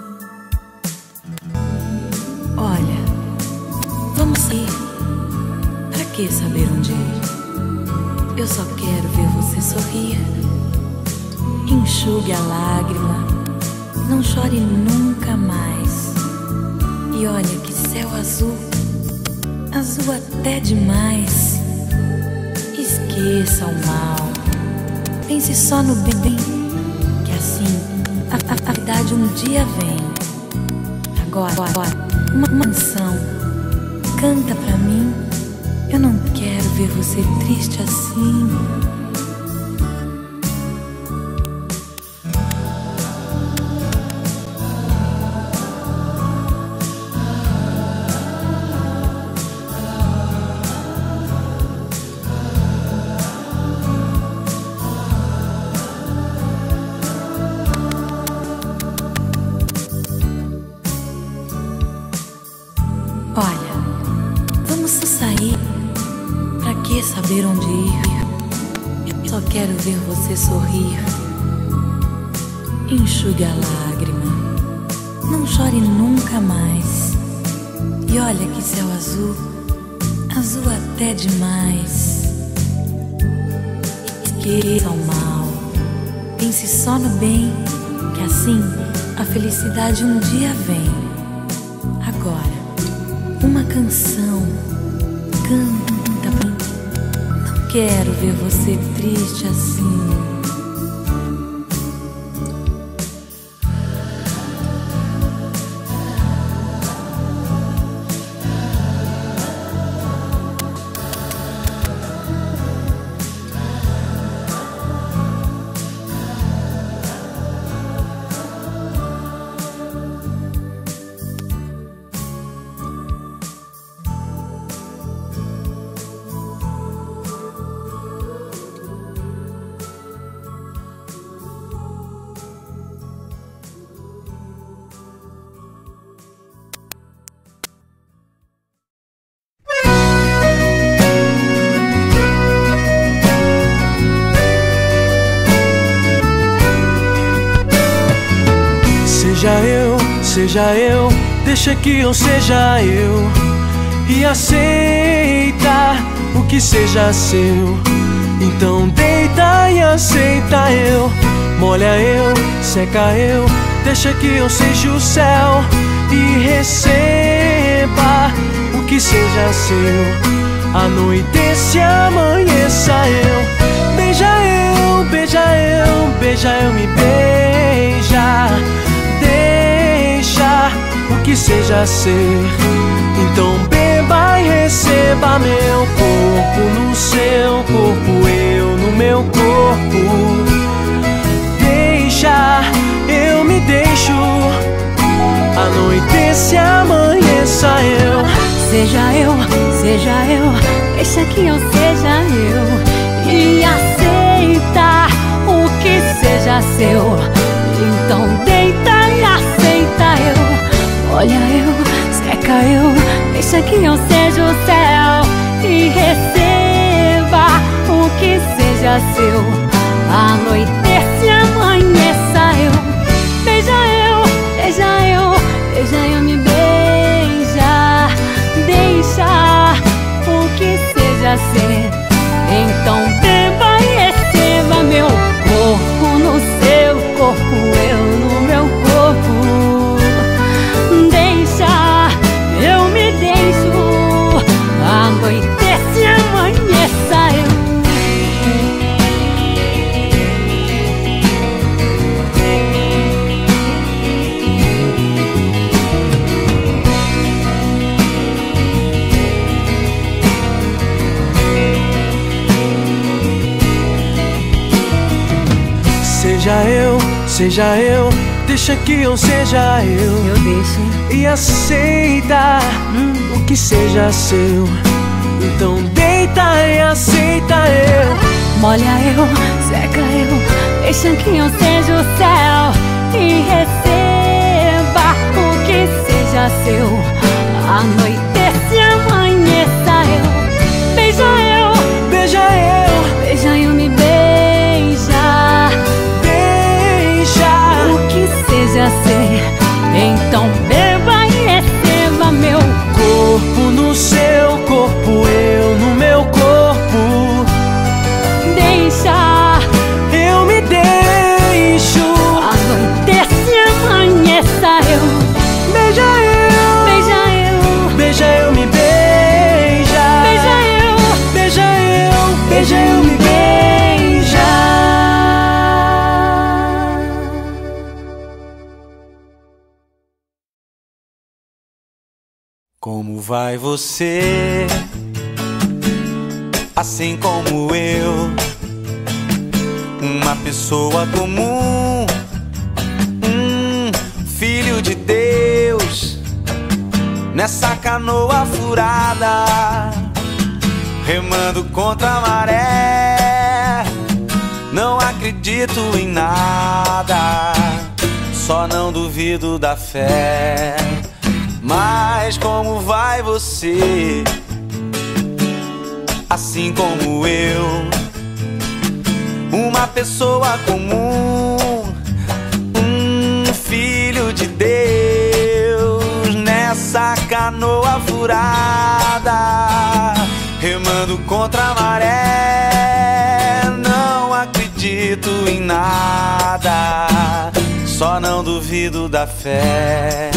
Olha, vamos sair. Pra que saber onde ir? Eu só quero ver você sorrir. Enxugue a lágrima, não chore nunca mais. E olha que céu azul, azul até demais. Esqueça o mal, pense só no bem, que assim a, a, a verdade um dia vem. Agora, agora uma canção, canta pra mim. Eu não quero ver você triste assim. Olha, vamos sair. Pra que saber onde ir? Eu só quero ver você sorrir. Enxugue a lágrima, não chore nunca mais. E olha que céu azul, azul até demais. Esqueça o mal, pense só no bem, que assim a felicidade um dia vem. Agora, uma canção, canta pra mim. Não quero ver você triste assim. Seja eu, seja eu, deixa que eu seja eu. E aceita o que seja seu. Então deita e aceita eu. Molha eu, seca eu, deixa que eu seja o céu. E receba o que seja seu. Anoitece, amanheça eu. Beija eu, beija eu, beija eu, me beija. Deixa o que seja ser. Então beba e receba meu corpo no seu corpo, eu no meu corpo. Deixa, eu me deixo. Anoitece, amanheça eu. Seja eu, seja eu, deixa que eu seja eu. E aceita o que seja seu. Então deita e aceita eu. Olha eu, seca eu, deixa que eu seja o céu. E receba o que seja seu. Anoitece, amanheça eu. Beija eu, beija eu, beija eu, me beija. Deixa o que seja ser. Então beba e receba meu corpo no seu corpo, eu no meu corpo. Deixa, eu me deixo. Anoitece, amanheça eu. Seja eu, seja eu, deixa que eu seja eu. Eu deixo. E aceita hum. o que seja seu. Então deita e aceita eu. Molha eu, seca eu, deixa que eu seja o céu. E receba o que seja seu. Anoitece, amanheça, eu beija eu, beija eu, beija eu, me beija, beija. O que seja ser, então beba e receba meu corpo no seu corpo, eu no meu corpo. Deixa, eu me deixo. Anoitece, amanheça, eu beija eu, beija eu, beija eu, me beija, beija eu, beija eu, beija eu, me beija. Como vai você? Assim como eu, uma pessoa comum, um filho de Deus, nessa canoa furada, remando contra a maré. Não acredito em nada, só não duvido da fé. Mas como vai você? Assim como eu, uma pessoa comum, um filho de Deus, nessa canoa furada, remando contra a maré. Não acredito em nada, só não duvido da fé.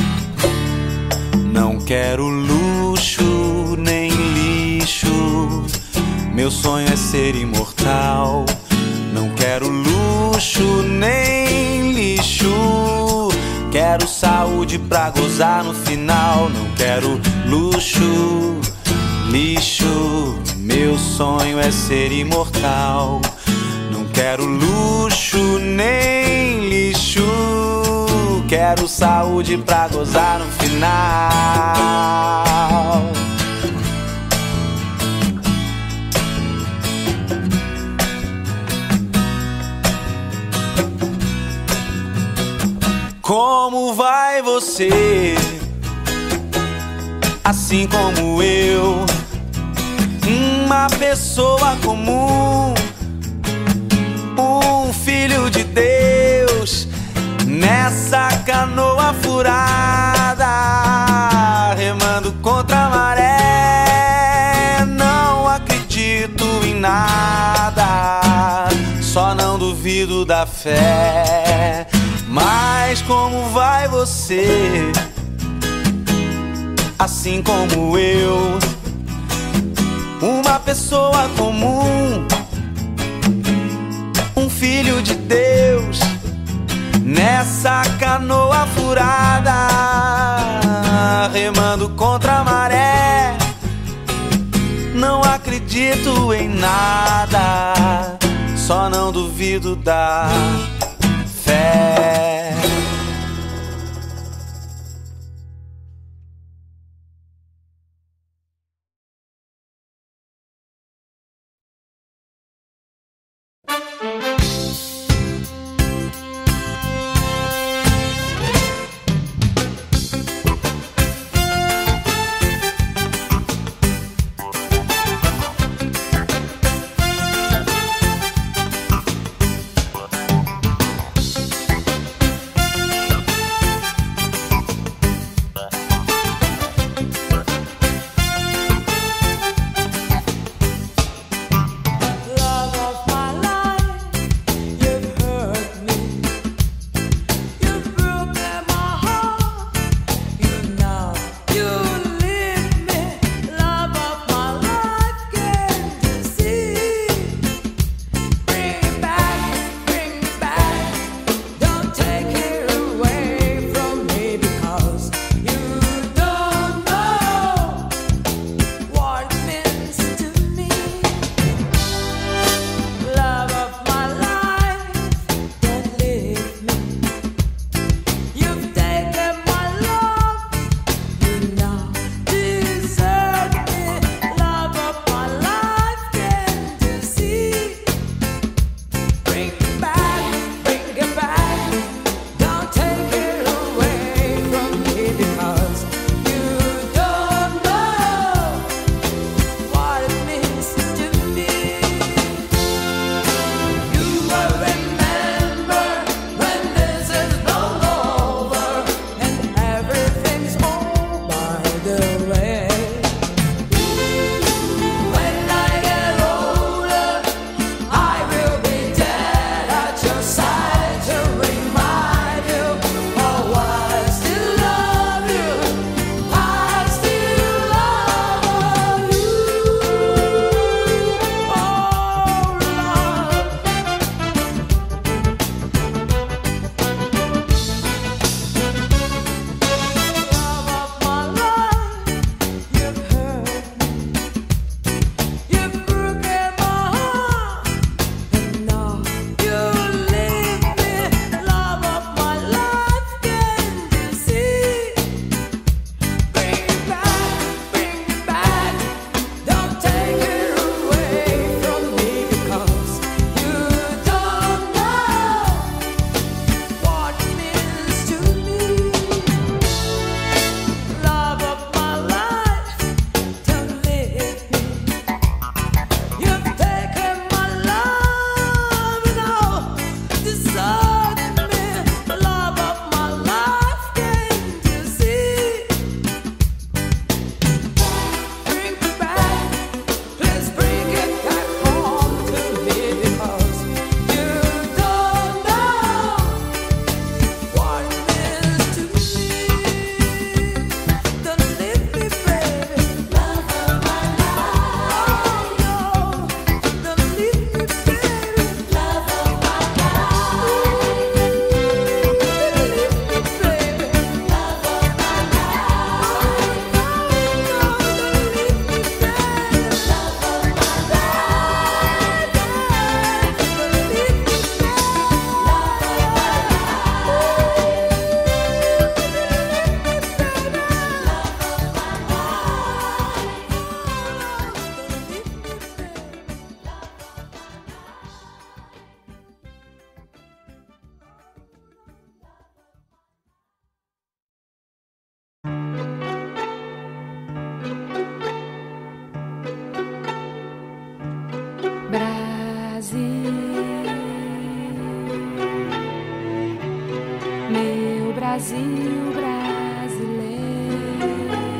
Não quero luxo nem lixo, meu sonho é ser imortal. Não quero luxo nem lixo, quero saúde pra gozar no final. Não quero luxo, lixo, meu sonho é ser imortal. Não quero luxo nem lixo, quero saúde pra gozar no final. Como vai você? Assim como eu, uma pessoa comum, um filho de Deus, nessa canoa furada, remando contra a maré. Não acredito em nada, só não duvido da fé. Mas como vai você? Assim como eu, uma pessoa comum, um filho de Deus, nessa canoa furada, remando contra a maré. Não acredito em nada, só não duvido da fé. Brasil brasileiro,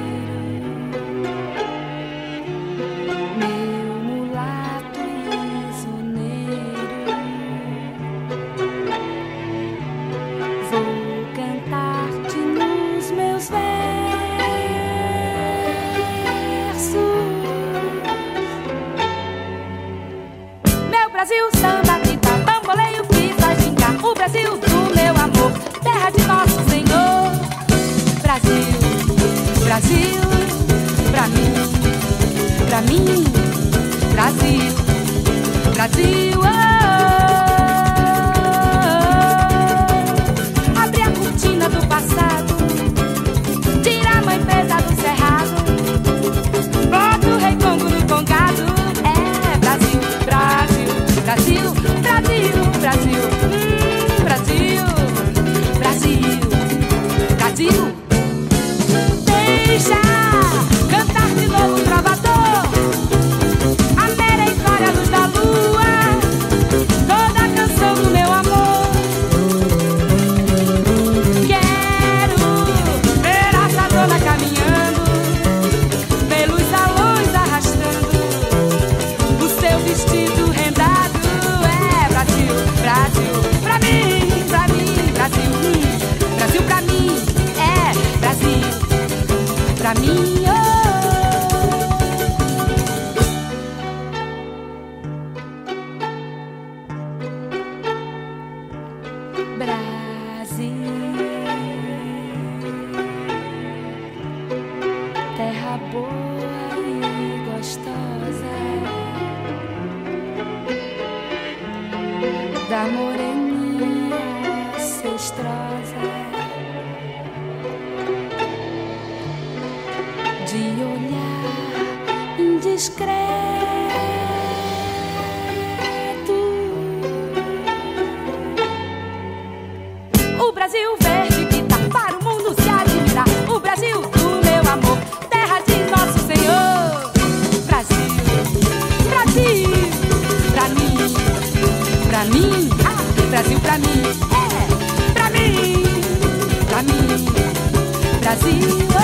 meu mulato prisioneiro, vou cantar-te nos meus versos. Meu Brasil, samba, grita, bamboleio que faz brincar. O Brasil do meu amor, terra de nosso Senhor. Brasil, Brasil, pra mim, pra mim, Brasil, Brasil, oh, oh. Abre a cortina do passado, tira a mãe presa do cerrado, bota o rei Congo no congado. É Brasil, Brasil, Brasil, Brasil, Brasil, hum, Brasil, Brasil, Brasil. Deixa cantar de novo o trovador, a merencória luz da lua, toda a canção do meu amor. Quero ver a sadona caminhando, pelos salões arrastando o seu vestido rendado. É Brasil, Brasil, pra mim, pra mim, Brasil, hum, Brasil pra mim, é Brasil, pra mim, oh. Brasil, terra boa e gostosa, da moreninha cestrosa, de olhar indiscreto. O Brasil verde que tá para o mundo se admirar. O Brasil do meu amor, terra de nosso Senhor. Brasil, Brasil, pra mim, pra mim, ah, Brasil pra mim, é, pra mim, pra mim, Brasil, oh.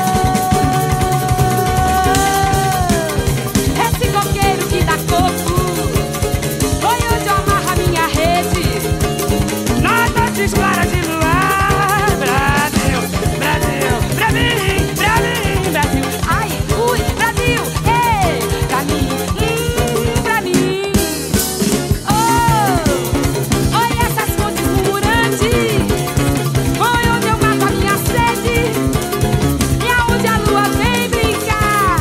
Esse coqueiro que dá coco foi onde eu amarro a minha rede, nas noites claras de luar. Brasil, Brasil, pra mim, pra mim, Brasil, ai, ui, Brasil, ei, pra mim, hum, pra mim, oh, olha essas fontes murmurantes, foi onde eu mato a minha sede, e aonde a lua vem brincar.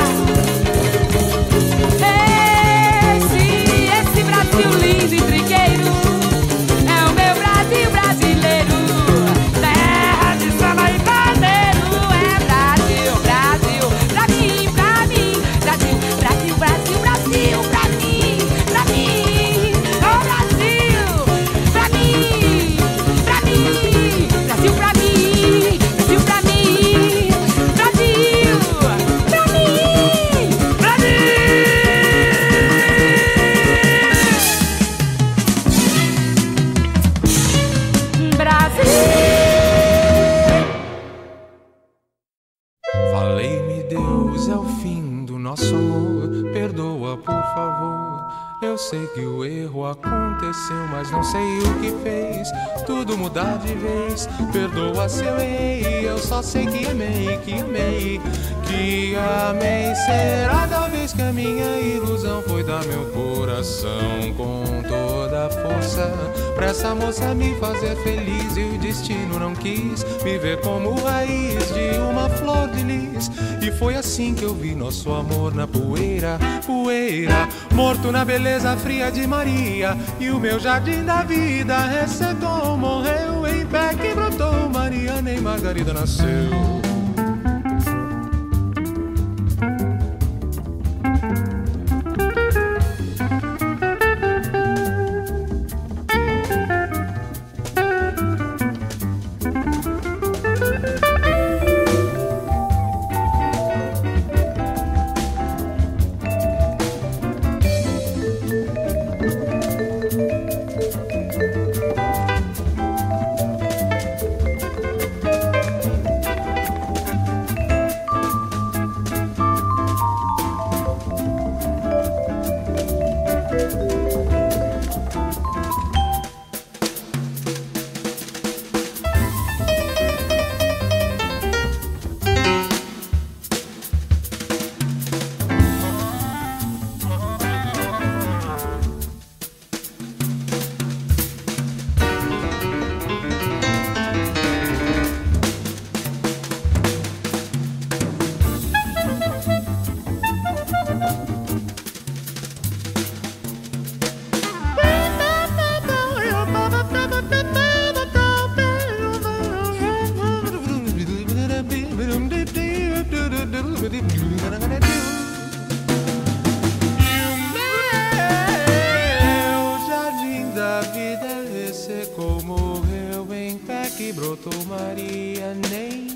Esse, esse Brasil lindo e trigueiro é o meu Brasil brasileiro, terra de samba e pandeiro. É Brasil, Brasil, pra mim, pra mim, Brasil, Brasil, Brasil, Brasil, pra mim, pra mim, oh Brasil, pra mim, pra mim, Brasil pra mim, Brasil pra mim, Brasil, pra mim, Brasil. Falei-me Deus, é o fim do nosso amor. Perdoa, por favor. Eu sei que o erro aconteceu, mas não sei o que fez tudo mudar de vez. Perdoa se eu errei, eu só sei que amei, que amei, que amei. Será talvez que a minha ilusão foi dar meu coração com toda a força pra essa moça me fazer feliz, e o destino não quis me ver como raiz de uma flor de lis. E foi assim que eu vi nosso amor na poeira, poeira, morto na beleza fria de Maria. E o meu jardim da vida recebeu, morreu em pé que brotou. Maria nem Margarida nasceu. ressecou, morreu em pé que brotou Maria, nem